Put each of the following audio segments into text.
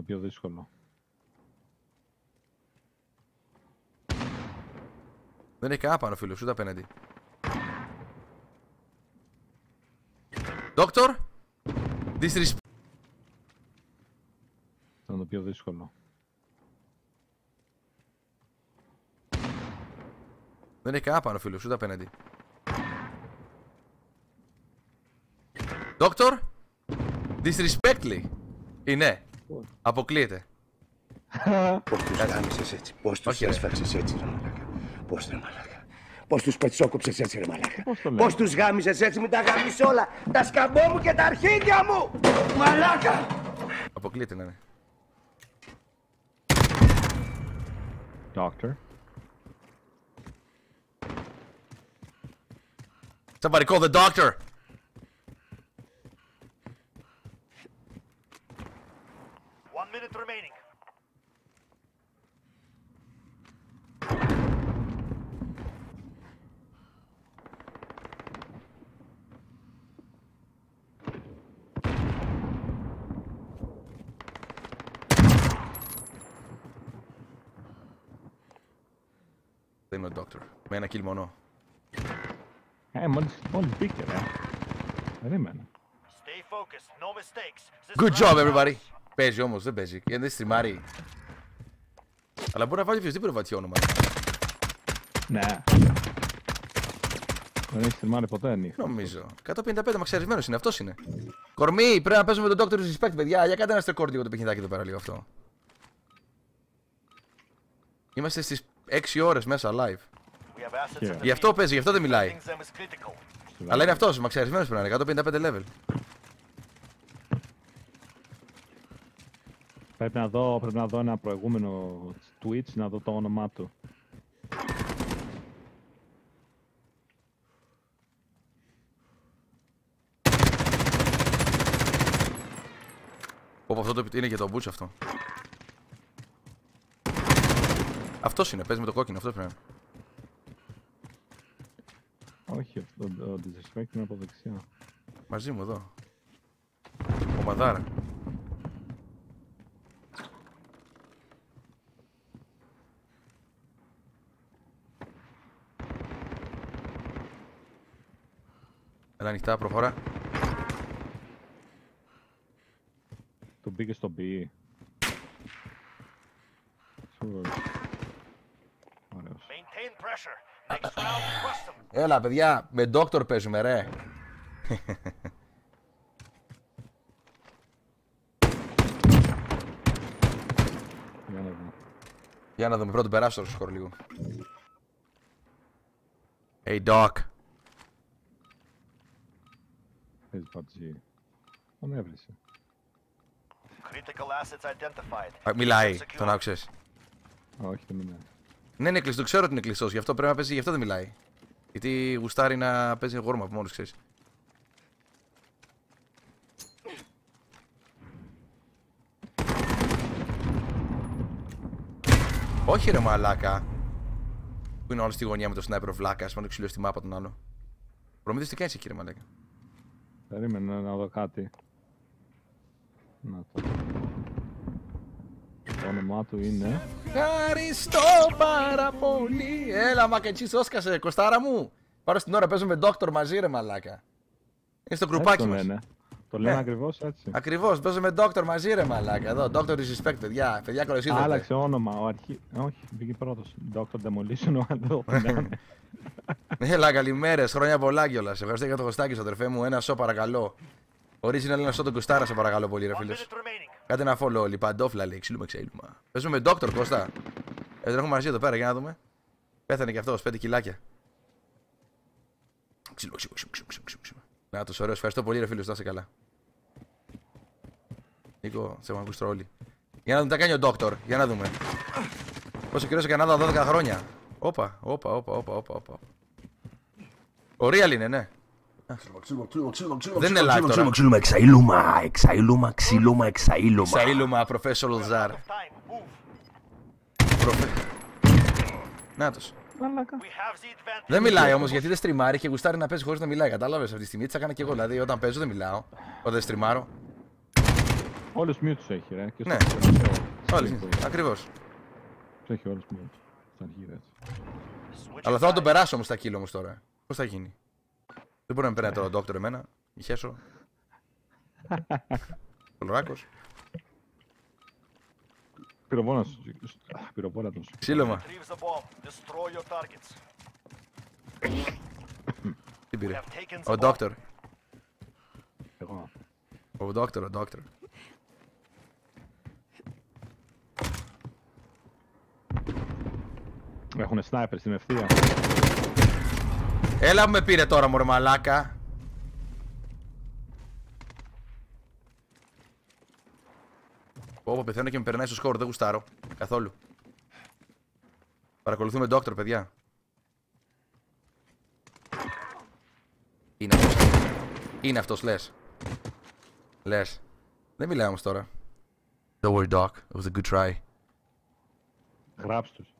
το πιο δύσκολο. Δεν έχει κανένα πάνω φίλος, ούτε απέναντι. Doctor! Disrespect. Ήταν το πιο δύσκολο. Δεν έχει κανένα πάνω φίλος, ούτε απέναντι. Doctor! Disrespectly. Είναι. Αποκλείεται. Πώς τους γάμισες έτσι, πώς τους έσφαξες έτσι ρε μαλάκα. Πώς ρε μαλάκα. Πώς τους πετσόκοψες έτσι ρε μαλάκα. Πώς τους γάμισες έτσι, μην τα γάμισες όλα. Τα σκαμπό μου και τα αρχίδια μου. Μαλάκα. Αποκλείεται να είναι. Doctor. Somebody call the doctor! Minute remaining. Δεν είμαι ο doctor. Με ένα kill μόνο. Μόλις μπήκε ρε. Περίμενε. Stay focused, no mistakes. Good job everybody! Παίζει όμως, δεν παίζει. Γιατί δεν στριμάρει. Αλλά μπορεί να βάλει οποιοδήποτε βαθιό όνομα. Ναι. Δεν έχει στριμάρει ποτέ νύχτα. Νομίζω. 155 μαξαρισμένος είναι, αυτός είναι. Κορμί, πρέπει να παίζουμε με τον Dr. Respect, παιδιά. Για κάντε ένα στεκόρ λίγο το παιχνιδάκι εδώ πέρα λίγο αυτό. Είμαστε στις 6 ώρες μέσα live. Γι' αυτό παίζει, γι' αυτό δεν μιλάει. Αλλά είναι αυτός, μαξαρισμένος πρέπει να είναι, 155 level. Πρέπει να δω ένα προηγούμενο Twitch, να δω το όνομά του. Πω, αυτό το είναι και το boots αυτό. Αυτός είναι, παίζει με το κόκκινο, αυτός πρέπει να είναι. Όχι, αυτό το Disrespect είναι από δεξιά. Μαζί μου εδώ. Ο Μαδάρα. Έλα ανοιχτά, προχώρα. Το μπήκε στο B. Ωραίος. Έλα παιδιά, με Doctor παίζουμε ρε. Για να δούμε, πρώτον περάσω στο σκορ λίγο. Hey Doc. Παίζει PUBG. Τον έβρισε. Μιλάει, τον άκουσες? Όχι, δεν μιλάει. Ναι, είναι κλειστό, ξέρω ότι είναι κλειστός, γι' αυτό πρέπει να παίζει, γι' αυτό δεν μιλάει. Γιατί γουστάρει να παίζει γόρμα από μόνος, ξέρεις. Όχι ρε μαλάκα. Που είναι όλο στη γωνία με το sniper βλάκας, πάνω ξυλίο στη μάπα τον άλλο. Προμήθειες τι κάνεις εκεί ρε μαλάκα. Περίμενε να δω κάτι. Να το. Το όνομά του είναι... Ευχαριστώ πάρα πολύ. Έλα μακατσίς όσκασε, κοστάρα μου. Πάρω στην ώρα, παίζουμε Doctor μαζί ρε μαλάκα. Είναι στο κρουπάκι μας. Το λένε ακριβώς έτσι. Ακριβώς, παίζουμε Doctor μαζί ρε μαλάκα. Εδώ, Doctor Respect, παιδιά. Παιδιά καλώς ήρθατε. Άλλαξε όνομα, όχι, μπήκε πρώτος. Doctor Demolition, ο άλλο. Έλα, καλημέρες, χρόνια πολλά κιόλας. Ευχαριστώ για το χωστάκι σου, αδερφέ μου. Ένα σο παρακαλώ. Original ένα σο τον Κωστάρα, σε παρακαλώ πολύ, ρε φίλες. Κάντε ένα follow, λιπαντόφλα λέει, ξύλουμε ξύλουμε. Παίζουμε με Doctor Κώστα. Τον έχουμε μαζί εδώ πέρα, για να δούμε. Πέθανε κι αυτός, 5 κιλάκια. Ξύλουμε. Να τους ωραίος, ευχαριστώ πολύ, ρε φίλους, να είστε καλά. Νίκο, σε έχουμε ακούσει όλοι. Για να δούμε τι κάνει ο Doctor, για να δούμε. Πόσο καιρό σε Κανάδα, 12 χρόνια. Όπα. Ο Real είναι, ναι. Δεν είναι live τώρα. Εξαΐλουμα, Εξαΐλουμα, professional Zar. Νάτος. Δεν μιλάει όμως γιατί δεν στριμάρει και γουστάρει να παίζει χωρίς να μιλάει. Κατάλαβες αυτή τη στιγμή, τι θα κάνω και εγώ. Δηλαδή όταν παίζω δεν μιλάω. Όταν δεν στριμάρω. Όλους mute τους έχει, ρε. Και Ναι. στο τελευταίο. Όλοι. Ακριβώς. Τους έχει όλους mute. Στα αρχίδια έτσι. Αλλά θέλω να τον περάσω όμως στα kill όμως τώρα. Πώς θα γίνει. Δεν μπορεί να με περνάει τώρα ο Doctor εμένα. Η Χέσο. Ο Λοράκος. Πυροβόλατος. Ξύλωμα. Retrieve the bomb. Destroy your targets. Τι We πήρε. have taken Ο the bomb. Doctor. Εγώ. Ο Doctor. Έχουνε σνάιπερ στην ευθεία. Έλα που με πήρε τώρα μωρέ μαλάκα. Πω πεθαίνω και με περνάει στο σκορ, δεν γουστάρω. Καθόλου. Παρακολουθούμε Doctor, παιδιά. Είναι αυτός, λες. Δεν μιλάω όμως τώρα. Don't worry, Doc. It was a good try. Γράψ' τους.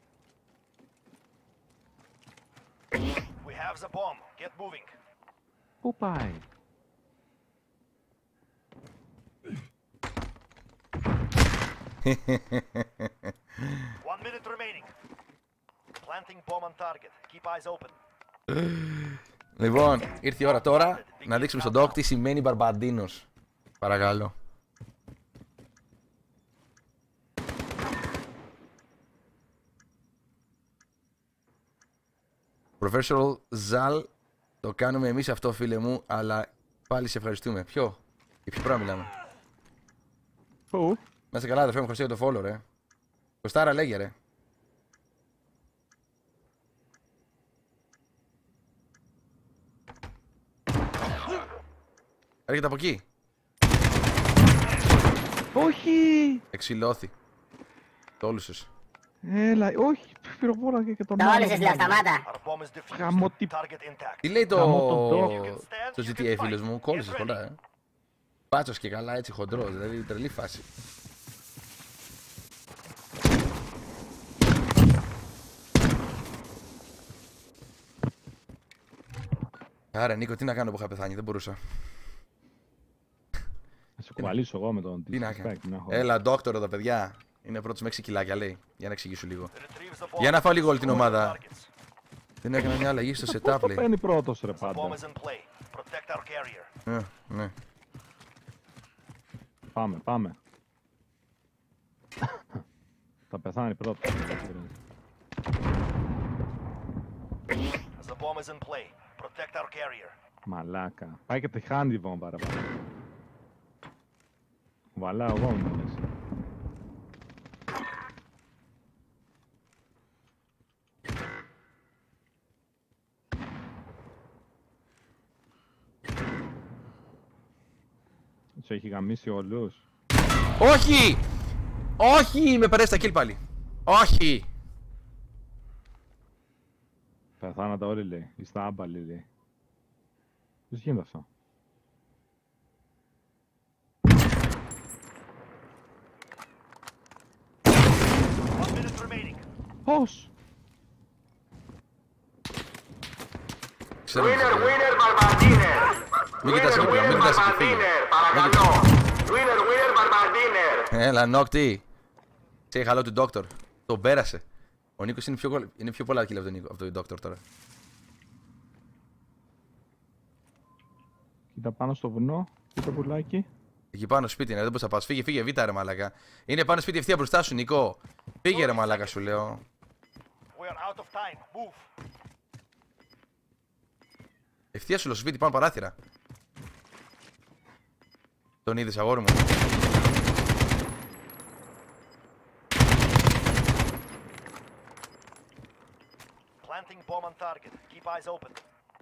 We have the bomb. Get moving. Πού πάει. One minute remaining. Planting bomb on target. Keep eyes open. Λοιπόν, ήρθε η ώρα τώρα να δείξουμε στον Doc τι σημαίνει Μπαρμπαντίνος. Παρακαλώ. Professional Zal, το κάνουμε εμείς αυτό φίλε μου, αλλά πάλι σε ευχαριστούμε. Ποιο? Για ποιο πράγμα μιλάμε? Πού? Να είσαι καλά αδερφέ μου, ευχαριστώ για το follow ρε. Κωστάρα λέγε ρε. Έρχεται από εκεί. Όχι! Εξηλώθη. Τόλουσες. Έλα, όχι, πυροβόλα και τον Τα όλες λέω, σταμάτα. Our bomb is defused. Γαμώ τι- Target intact. Τι λέει Γαμώ τον το GTA φίλος μου, κόλλησες πολλά Πάτσος και καλά έτσι χοντρός, δηλαδή τρελή φάση. Άρα Νίκο, τι να κάνω που είχα πεθάνει, δεν μπορούσα. Θα σε κουβαλήσω εγώ με τον Τι να disrespect, κάνω. έχω. Έλα, Doctor εδώ παιδιά. Είναι πρώτος με 6 κιλάκια λέει, για να εξηγήσω λίγο. Retrieve the bomb. Για να φάω λίγο όλη την Destroy your ομάδα. targets. Δεν έκανα μια αλλαγή στο setup Το λέει. παίρνει πρώτος ρε The bomb πάντα. is in play. Protect our carrier. Ναι. Πάμε. Θα πεθάνει πρώτος. The bomb is in play. Protect our carrier. Μαλάκα. Πάει και τη χάνει την βόμβα ρε πάντα. Βαλάω εγώ μου λες. Τους έχει γαμίσει όλους. Όχι! Όχι! Με περάσει τα kill πάλι. Όχι! Πεθάνατε όλοι λέει. Είστε άμπαλοι λέει. Πώς γίνεται αυτό. One minute remaining. Πώς. Ξέρω. Μην κοιτάς εκεί πέρα, μην κοιτάς εκεί, φύγε. Έλα, νόκτη. Say hello to Doctor. Τον πέρασε. Ο Νίκος είναι πιο πολλά kill από τον Doctor τώρα. Κοίτα πάνω στο βουνό. Κοίτα πουλάκι. Εκεί πάνω σπίτι είναι, δεν μπορείς να πας. Φύγε, β' ρε μαλάκα. Είναι πάνω σπίτι ευθεία μπροστά σου, Νικό. Φύγε ρε μαλάκα σου λέω. We are out of time. Move. Ευθεία σου λέω στο σπίτι, πάνω παράθυρα. Τον είδες αγόρι μου. Planting bomb on target. Keep eyes open.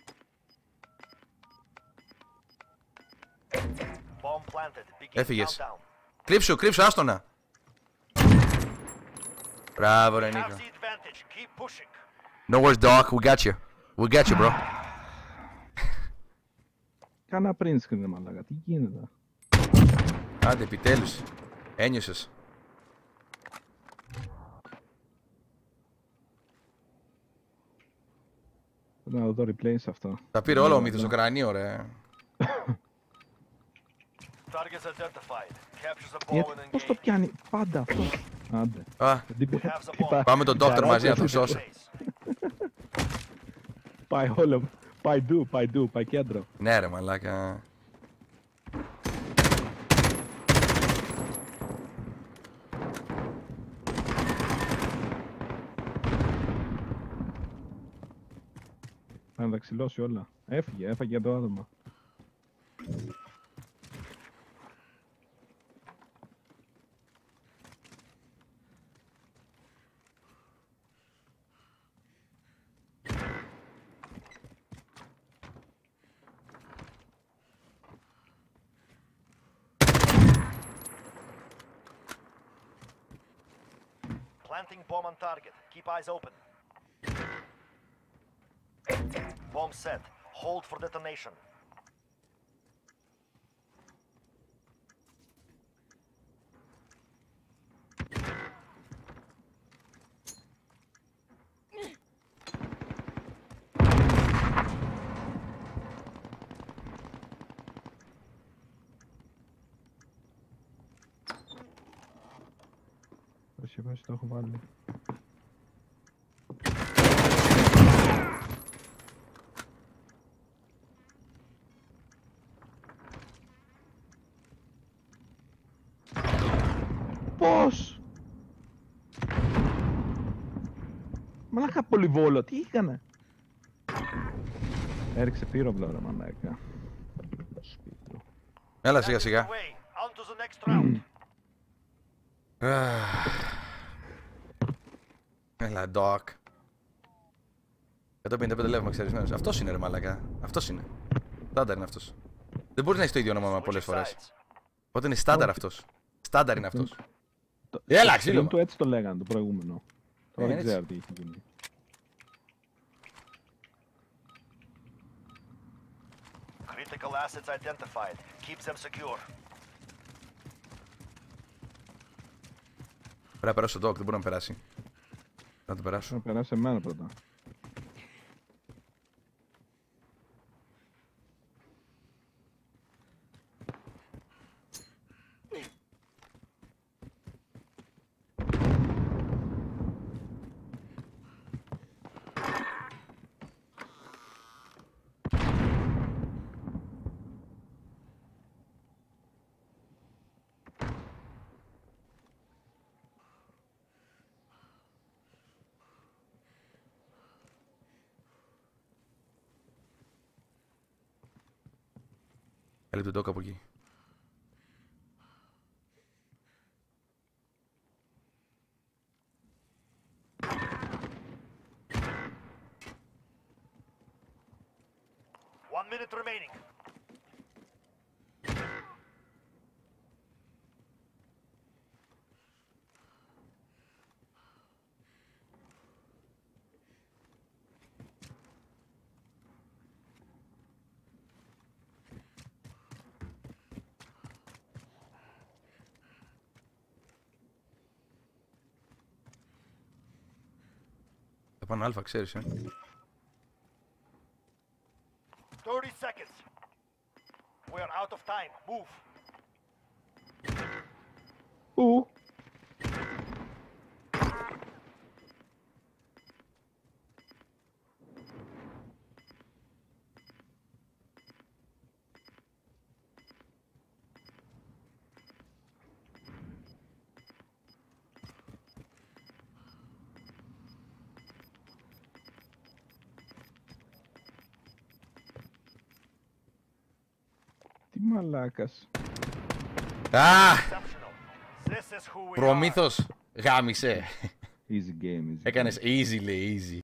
Bomb planted. Begin Έφυγες. countdown. Κρύψου, άστονα. Μπράβο ρε Have Νίκο. the advantage. Keep pushing. No worries dog, we got you. We got you bro. Κάνα print screen ρε μαλάκα. Τι γίνεται. Άντε επιτέλους. Ένιωσες. Πρέπει να δω το replay σε αυτό. Τα πήρε όλο ο μύθος στο κρανίο ρε. Targets identified. Capture the ball and Πώς το engage. πιάνει πάντα αυτό. Άντε. Α, Δεν We have the ball. πάμε τον Doctor μαζί να τον σώσει. Πάει όλο. Πάει κέντρο. Ναι ρε μαλάκα. Θα τα ξυλώσει όλα. Έφαγε το άτομα. Planting bomb on target. Keep eyes open. Bomb set. Hold for detonation. Όχι, το έχω βάλει. Πώς! Μαλάκα πολυβόλο, τι έκανε! Έριξε πύροβλο ρε μαλάκα. Σπίτι του. Έλα σιγά σιγά. Away. On to the next round. Έλα, Doc. 155 level εξαρισμένος. Αυτός είναι ρε μαλάκα. Αυτός είναι. Στάνταρ είναι αυτός. Δεν μπορεί να έχει το ίδιο όνομα πολλές φορές. Οπότε είναι στάνταρ αυτός. Στάνταρ είναι αυτός. Έλα, ξύλο! Του έτσι το λέγανε το προηγούμενο. Τώρα δεν έτσι. ξέρω τι έχει γίνει. Critical assets identified. Keep them secure. Πρέπει να περάσει ο Doc, δεν μπορεί να περάσει. Να το περάσω. Να περάσει εμένα πρώτα. Έλα τον Doc από εκεί. One minute remaining. Θα πάνε αλφα, ξέρεις, 30 seconds. We are out of time. Move. Πού? Τι μαλάκας. Α! Exceptional. This is who we are. Προμήθος, γάμισε. Easy game, easy. Έκανες easy, λέει, easy.